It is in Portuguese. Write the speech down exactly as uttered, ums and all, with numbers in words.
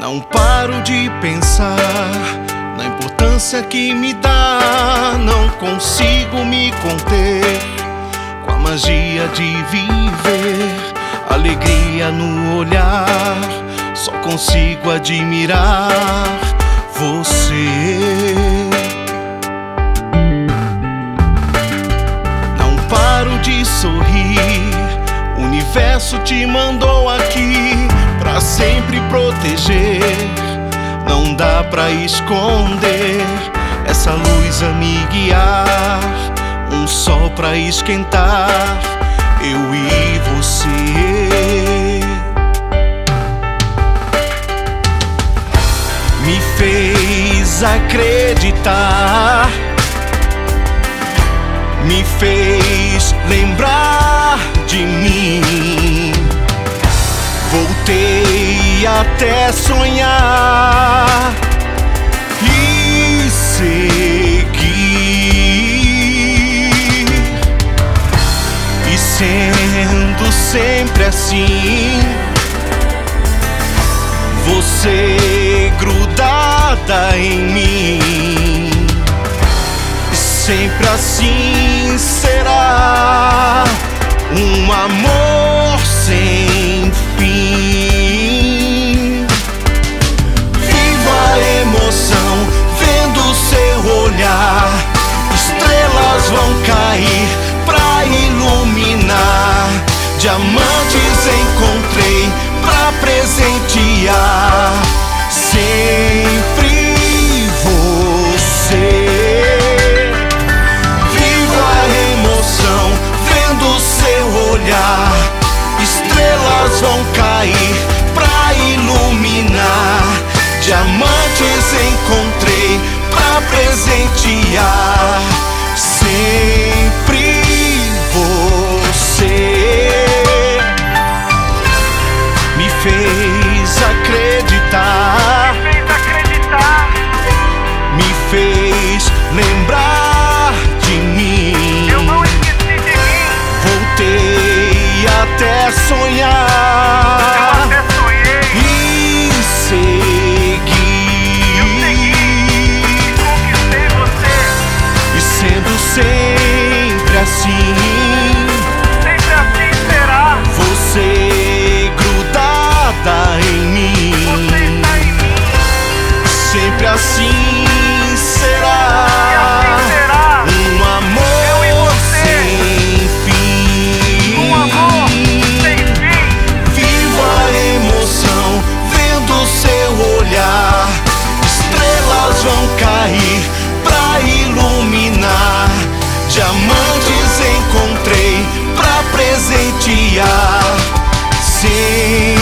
Não paro de pensar na importância que me dá. Não consigo me conter com a magia de viver, alegria no olhar. Só consigo admirar você. Não paro de sorrir, o universo te mandou aqui pra sempre proteger. Não dá pra esconder essa luz a me guiar, um sol pra esquentar eu e você. Me fez acreditar, me fez lembrar de mim. Voltei até sonhar e seguir, e sendo sempre assim, você grudada em mim, sempre assim será. Um amor sem fim. Vivo a emoção vendo seu olhar. Estrelas vão cair pra iluminar. Diamantes encontrei pra presentear. Sempre você. Estrelas vão cair pra iluminar. Diamantes encontrei pra presentear. Sempre você me fez acreditar, me fez lembrar de mim. Eu não esqueci de mim. Voltei até sonhar. Eu até sonhei. E segui. Eu segui e conquistei você. E sendo sempre assim, sempre assim será. você grudada em mim, Você está em mim. sempre assim será. E assim será. Um amor Eu e você. sem fim. Um amor sem fim. Vivo a emoção vendo seu olhar. Estrelas vão cair pra iluminar. Diamantes encontrei pra presentear. Sim.